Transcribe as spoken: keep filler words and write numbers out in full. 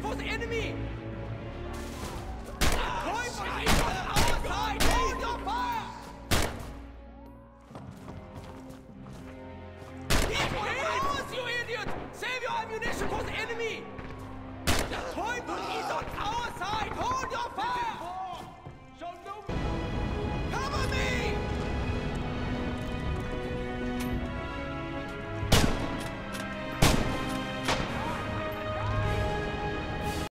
for the enemy! Point for on our side! Hold your fire! He knows, you idiot! Save your ammunition for the enemy!